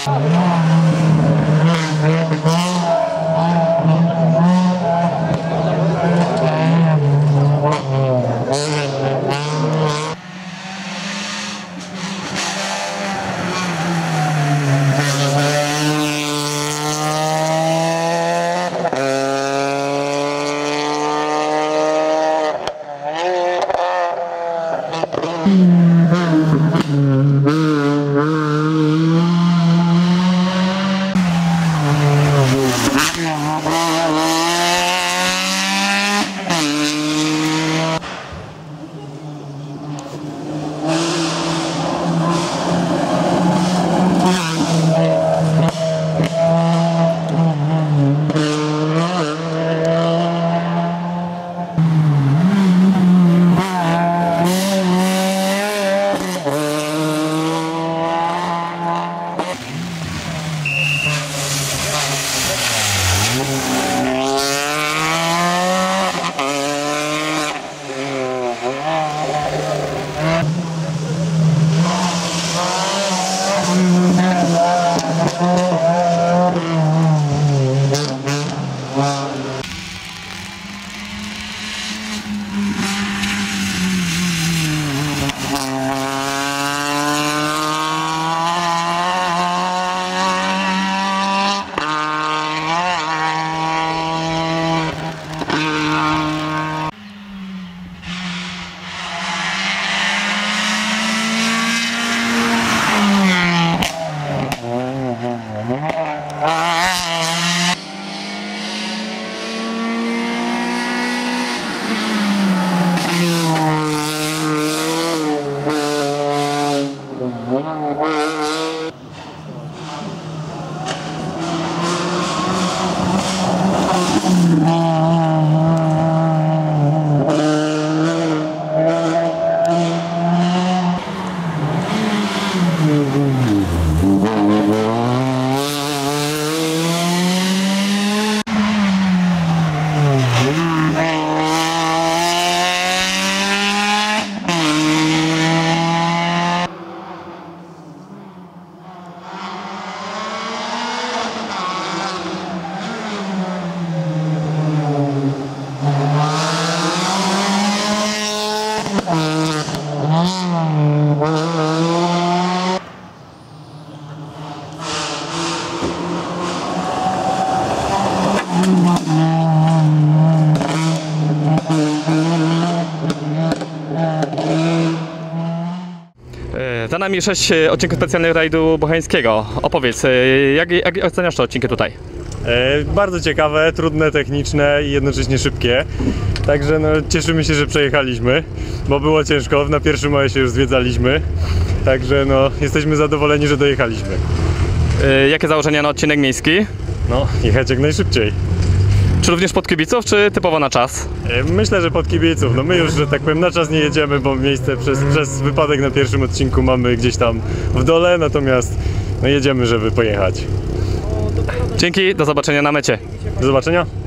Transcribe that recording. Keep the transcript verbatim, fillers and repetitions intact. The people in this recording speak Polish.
Za nami sześć odcinków specjalnych rajdu bocheńskiego. Opowiedz, jak, jak oceniasz te odcinki tutaj? E, bardzo ciekawe, trudne, techniczne i jednocześnie szybkie. Także no, cieszymy się, że przejechaliśmy, bo było ciężko. Na pierwszym maju się już zwiedzaliśmy. Także no, jesteśmy zadowoleni, że dojechaliśmy. E, jakie założenia na odcinek miejski? No, jechać jak najszybciej. Czy również pod kibiców, czy typowo na czas? Myślę, że pod kibiców. No my już, że tak powiem, na czas nie jedziemy, bo miejsce przez, przez wypadek na pierwszym odcinku mamy gdzieś tam w dole, natomiast no jedziemy, żeby pojechać. Dzięki, do zobaczenia na mecie. Do zobaczenia.